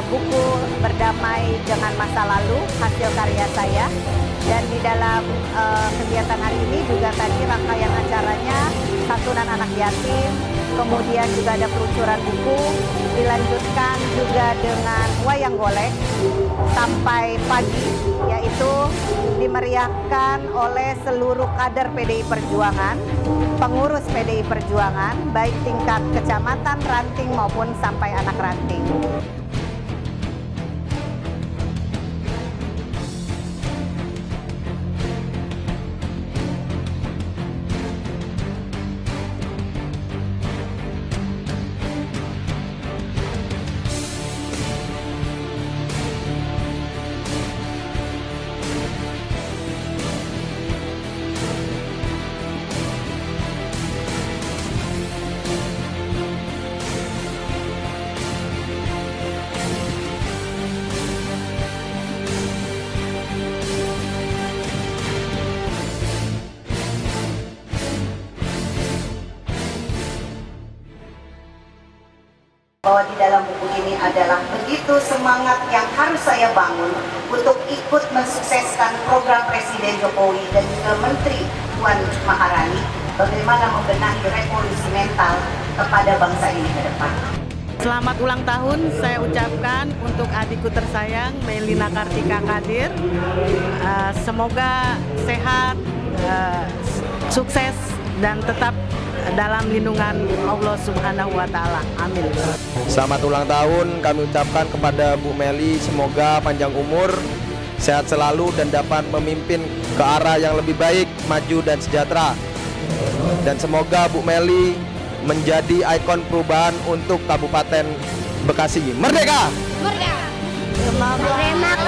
buku Berdamai dengan Masa Lalu, hasil karya saya. Dan di dalam kegiatan hari ini juga tadi rangkaian acaranya santunan anak yatim, kemudian juga ada peluncuran buku, dilanjutkan juga dengan wayang golek sampai pagi, yaitu dimeriahkan oleh seluruh kader PDI Perjuangan, pengurus PDI Perjuangan, baik tingkat kecamatan, ranting maupun sampai anak ranting. Bahwa di dalam buku ini adalah begitu semangat yang harus saya bangun untuk ikut mensukseskan program Presiden Jokowi dan juga Menteri Puan Maharani bagaimana membenahi revolusi mental kepada bangsa ini ke depan. Selamat ulang tahun saya ucapkan untuk adikku tersayang Melina Kartika Kadir. Semoga sehat, sukses dan tetap dalam lindungan Allah Subhanahu wa Ta'ala. Amin. Selamat ulang tahun kami ucapkan kepada Bu Meli, semoga panjang umur, sehat selalu dan dapat memimpin ke arah yang lebih baik, maju dan sejahtera. Dan semoga Bu Meli menjadi ikon perubahan untuk Kabupaten Bekasi. Merdeka! Merdeka! Terima